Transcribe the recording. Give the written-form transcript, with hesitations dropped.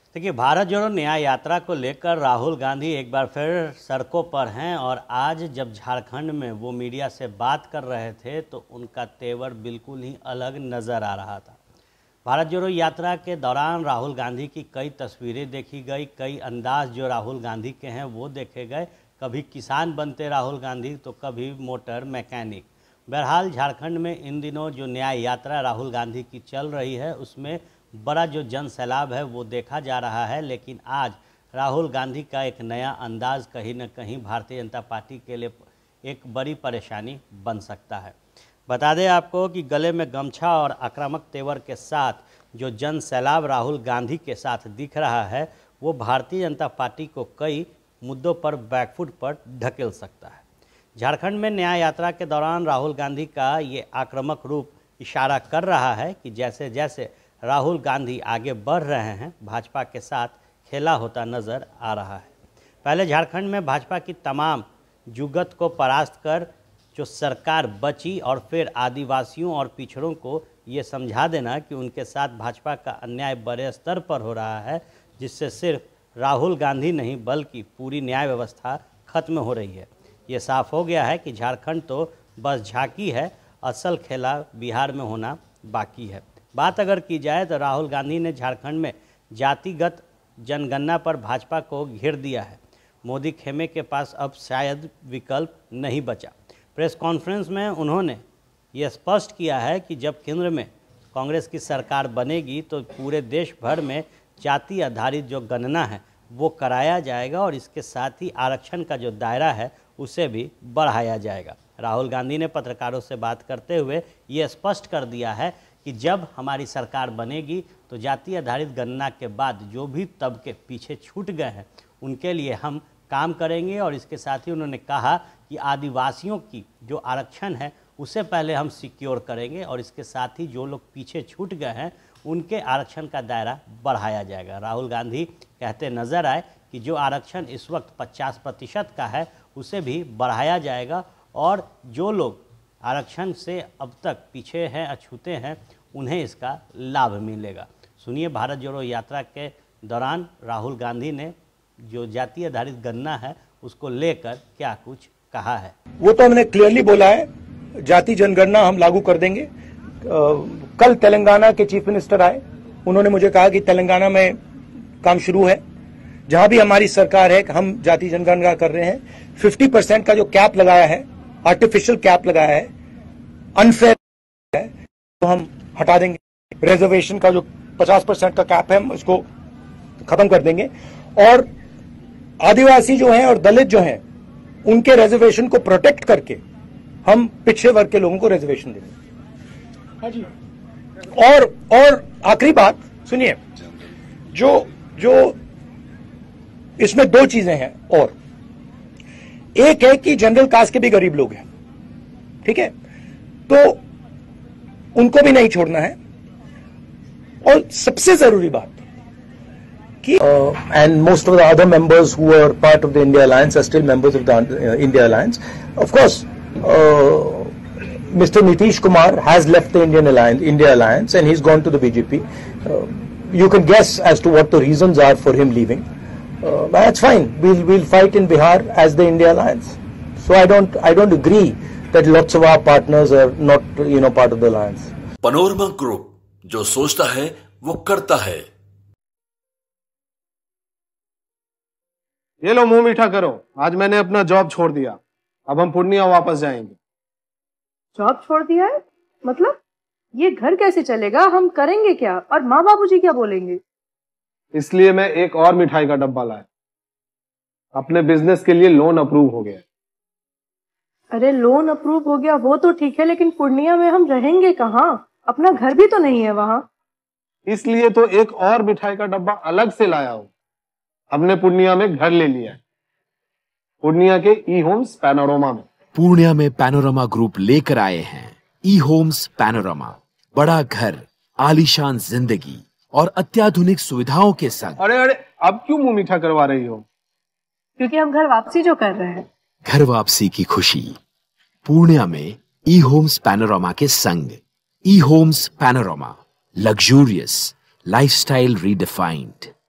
देखिए, भारत जोड़ो न्याय यात्रा को लेकर राहुल गांधी एक बार फिर सड़कों पर हैं और आज जब झारखंड में वो मीडिया से बात कर रहे थे तो उनका तेवर बिल्कुल ही अलग नज़र आ रहा था। भारत जोड़ो यात्रा के दौरान राहुल गांधी की कई तस्वीरें देखी गई, कई अंदाज जो राहुल गांधी के हैं वो देखे गए। कभी किसान बनते राहुल गांधी तो कभी मोटर मैकेनिक। बहरहाल झारखंड में इन दिनों जो न्याय यात्रा राहुल गांधी की चल रही है उसमें बड़ा जो जन सैलाब है वो देखा जा रहा है। लेकिन आज राहुल गांधी का एक नया अंदाज कहीं न कहीं भारतीय जनता पार्टी के लिए एक बड़ी परेशानी बन सकता है। बता दें आपको कि गले में गमछा और आक्रामक तेवर के साथ जो जन सैलाब राहुल गांधी के साथ दिख रहा है वो भारतीय जनता पार्टी को कई मुद्दों पर बैकफुट पर ढकेल सकता है। झारखंड में न्याय यात्रा के दौरान राहुल गांधी का ये आक्रामक रूप इशारा कर रहा है कि जैसे जैसे राहुल गांधी आगे बढ़ रहे हैं भाजपा के साथ खेला होता नज़र आ रहा है। पहले झारखंड में भाजपा की तमाम जुगत को परास्त कर जो सरकार बची और फिर आदिवासियों और पिछड़ों को ये समझा देना कि उनके साथ भाजपा का अन्याय बड़े स्तर पर हो रहा है, जिससे सिर्फ राहुल गांधी नहीं बल्कि पूरी न्याय व्यवस्था खत्म हो रही है। ये साफ हो गया है कि झारखंड तो बस झांकी है, असल खेला बिहार में होना बाकी है। बात अगर की जाए तो राहुल गांधी ने झारखंड में जातिगत जनगणना पर भाजपा को घेर दिया है। मोदी खेमे के पास अब शायद विकल्प नहीं बचा। प्रेस कॉन्फ्रेंस में उन्होंने ये स्पष्ट किया है कि जब केंद्र में कांग्रेस की सरकार बनेगी तो पूरे देश भर में जाति आधारित जो गणना है वो कराया जाएगा और इसके साथ ही आरक्षण का जो दायरा है उसे भी बढ़ाया जाएगा। राहुल गांधी ने पत्रकारों से बात करते हुए ये स्पष्ट कर दिया है कि जब हमारी सरकार बनेगी तो जाति आधारित गणना के बाद जो भी तबके पीछे छूट गए हैं उनके लिए हम काम करेंगे। और इसके साथ ही उन्होंने कहा कि आदिवासियों की जो आरक्षण है उसे पहले हम सिक्योर करेंगे और इसके साथ ही जो लोग पीछे छूट गए हैं उनके आरक्षण का दायरा बढ़ाया जाएगा। राहुल गांधी कहते नज़र आए कि जो आरक्षण इस वक्त 50% का है उसे भी बढ़ाया जाएगा और जो लोग आरक्षण से अब तक पीछे हैं, अछूते हैं, उन्हें इसका लाभ मिलेगा। सुनिए भारत जोड़ो यात्रा के दौरान राहुल गांधी ने जो जाति आधारित गणना है उसको लेकर क्या कुछ कहा है। वो तो हमने क्लियरली बोला है, जाति जनगणना हम लागू कर देंगे। कल तेलंगाना के चीफ मिनिस्टर आए, उन्होंने मुझे कहा कि तेलंगाना में काम शुरू है, जहां भी हमारी सरकार है हम जाति जनगणना कर रहे हैं। 50% का जो कैप लगाया है, आर्टिफिशियल कैप लगाया है, अनफेयर है, तो हम हटा देंगे। रिजर्वेशन का जो 50% का कैप है हम उसको खत्म कर देंगे और आदिवासी जो हैं और दलित जो हैं उनके रिजर्वेशन को प्रोटेक्ट करके हम पिछड़े वर्ग के लोगों को रिजर्वेशन देंगे। हाँ जी। और आखिरी बात सुनिए, जो इसमें दो चीजें हैं और एक है कि जनरल कास्ट के भी गरीब लोग हैं, ठीक है, तो उनको भी नहीं छोड़ना है। और सबसे जरूरी बात कि and most of the other members who are part of the India Alliance are still members of the India Alliance. Of course, Mr. Nitish Kumar has left the India Alliance and he's gone to the BJP. You can guess as to what the reasons are for him leaving. That's fine. We'll fight in Bihar as the India Alliance. So I don't agree that lots of our partners are not, part of the alliance. Panorama group, जो सोचता है वो करता है। ये लो मुंह मीठा करो, आज मैंने अपना जॉब छोड़ दिया, अब हम पूर्णिया वापस जाएंगे। जॉब छोड़ दिया है? मतलब ये घर कैसे चलेगा, हम करेंगे क्या और माँ बाबूजी क्या बोलेंगे? इसलिए मैं एक और मिठाई का डब्बा लाया, अपने बिजनेस के लिए लोन अप्रूव हो गया। अरे लोन अप्रूव हो गया वो तो ठीक है, लेकिन पूर्णिया में हम रहेंगे कहाँ? अपना घर भी तो नहीं है वहां। इसलिए तो एक और मिठाई का डब्बा अलग से लाया हूं। हमने पूर्णिया में घर ले लिया है, पूर्णिया के ई होम्स पैनोरमा में। पूर्णिया में पैनोरमा ग्रुप लेकर आए हैं ई होम्स पैनोरमा। बड़ा घर, आलीशान जिंदगी और अत्याधुनिक सुविधाओं के संग। अरे अब क्यों मुंह मीठा करवा रही हो? क्योंकि हम घर वापसी जो कर रहे हैं। घर वापसी की खुशी पूर्णिया में ई होम्स पैनोरमा के संग। ई homes panorama, luxurious lifestyle redefined.